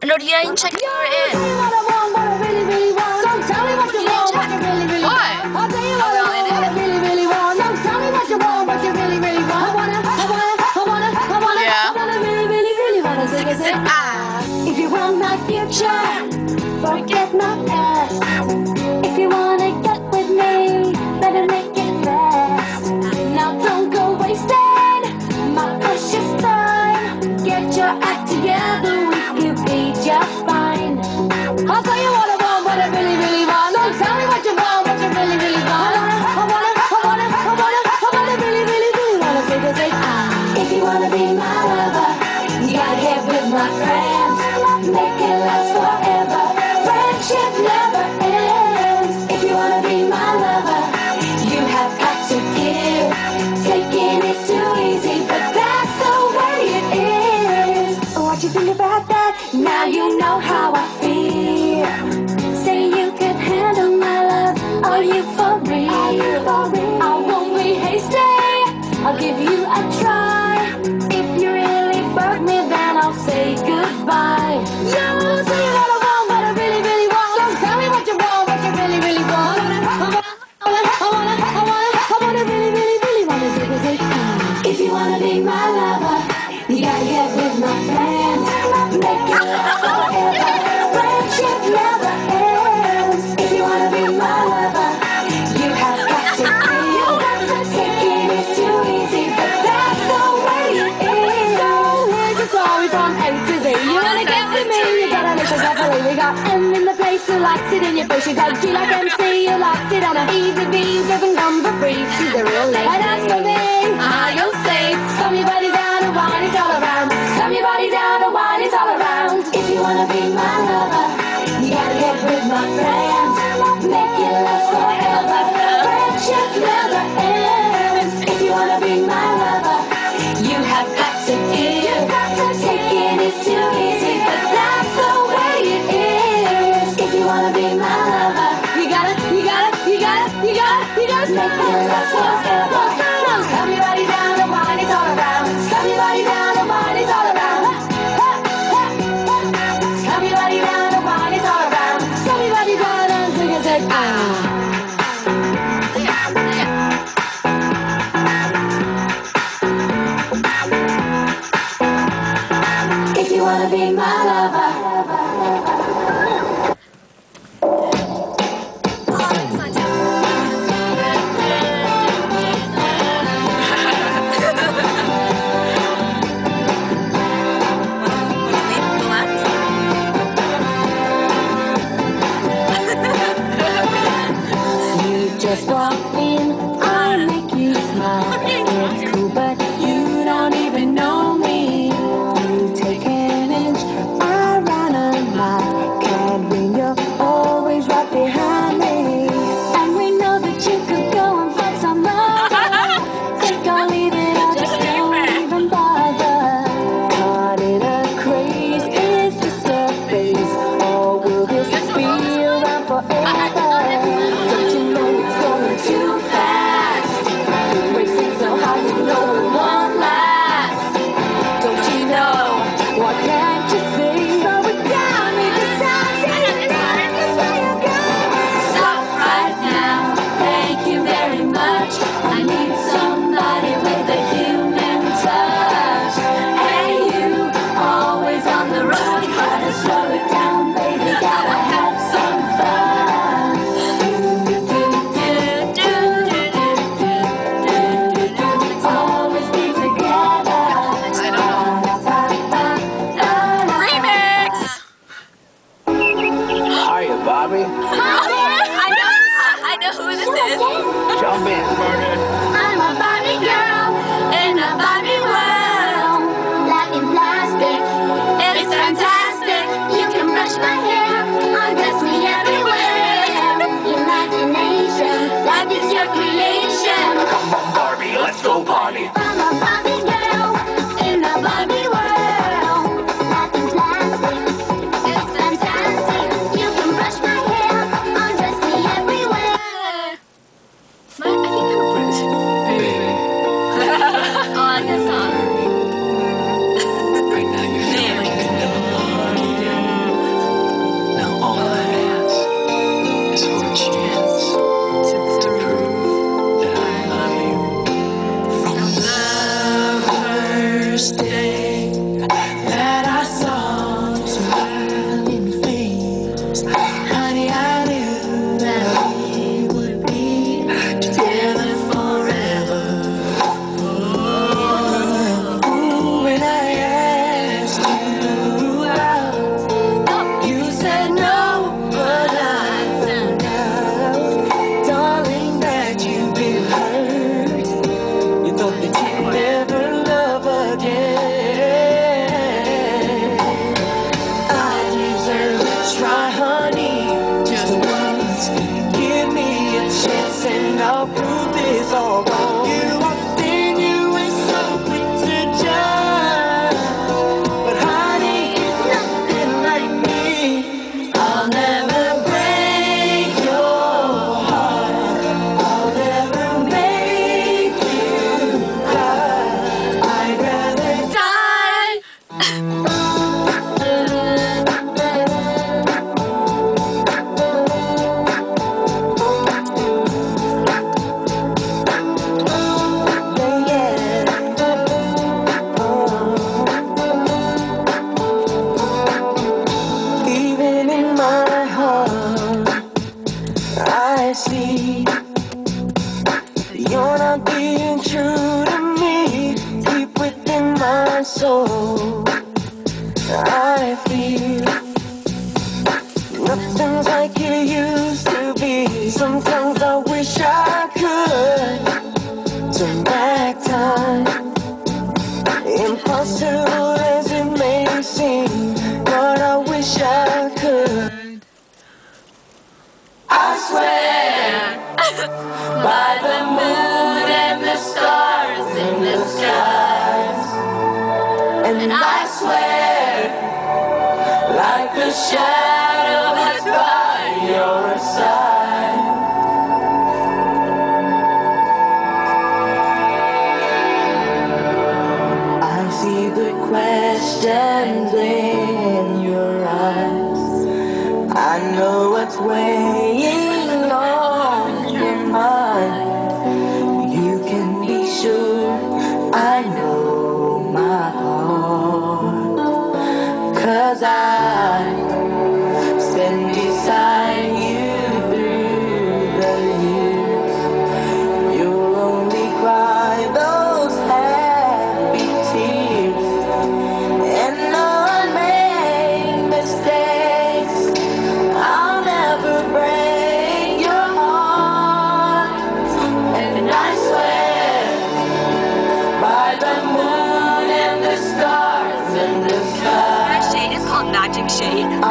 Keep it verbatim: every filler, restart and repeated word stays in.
No, you ain't checked her in. What? Oh, well, in it. Yeah. Ah. If you want my future, forget my past. If you wanna get with me, better make it fast. Now don't go wasting my precious time. Get your act together, we could be just fine. I'll tell you what I want, what I really, really want. Don't tell me what you want, what you really, really want. I wanna, I wanna, I wanna, I wanna, really, really, really wanna say this. Ah. If you wanna be my lover, you gotta get with my friends. Make it last forever. Friendship never ends. If you wanna be my lover, you have got to give. Taking is too easy, but that's the way it is. What you think about that? Now you know how I feel. Say you can handle my love. Are you for real? Are you for real? I won't be hasty. I'll give you a try. If you really bug me, then I'll say goodbye. Yeah, I'll say what I want, what I really, really want. So tell me what you want, what you really, really want. I wanna, I wanna, I wanna, I wanna, I wanna really, really, really wanna say this. If you wanna be my lover, you gotta get with my friends. Make it last forever. Friendship never ends. If you wanna be my lover, you have got to feel. Taking is too easy, but that's the way it is. So here's a story from A to Z. You wanna get with me, you gotta listen carefully. We got M in the place who likes it in your face. You got G like M C, who likes it on a E to B, driven number free. She's a real lady. And as for me, I'll say, slam your body down and wine it all around. Slam your body down and wine it all around. If you wanna be my lover, you gotta get with my friends. Make it last forever. Friendship never ends. If you wanna be my lover, you have got to give. Taking is too easy, but that's the way it is. If you wanna be my lover, you gotta, you gotta, you gotta, you gotta, you gotta make it last forever. Slam your body down and wine it all around. Slam your body down and wine it all around. Slam your body down and wine it all around. Slam your body down and sing it, say ah. If you wanna be my lover. You just walk in, I make you smile. It's cool, but you don't even know me. You take an inch, I run a mile. Can't win, you're always right behind me. And we know that you could go and find some other. Take or leave it, or just don't even bother. Caught in a craze, it's just a phase. Or will this be around forever? Don't you know it's going too fast? Racing so hard, you know it won't last. Don't you know? Why can't you see? Slow it down, make a sound, say it down, this way you go. Stop right now, thank you very much. I need somebody with a human touch. Hey you, always on the road, gotta slow it down, baby, gotta have some fun. Always be together. Remix! Hiya, Bobby. I know, I know who this is. Jump in, Bernard. I'm a Barbie girl in a Barbie world. Life in plastic, it's fantastic. You can brush my hair, undress me everywhere. Imagination, life is your creation. Come on, Barbie, let's go party. I'm a Barbie girl in a Barbie world. Life in plastic, it's fantastic. You can brush my hair, undress me everywhere. My, I think I'm a brute. Baby, Oh, I guess not. right now you feel like you can never party. wish I could. I swear by the moon and the stars in the skies, and I swear like the shadow that's by your side. I see the questions in your eyes. I know what's weighing on your mind. You can be sure I know my heart, 'cause I stand beside you through the years. You'll only cry those happy tears, and though I make mistakes, I'll never break your heart. And I swear by the moon and the stars and the sky. That shade is called magic shade.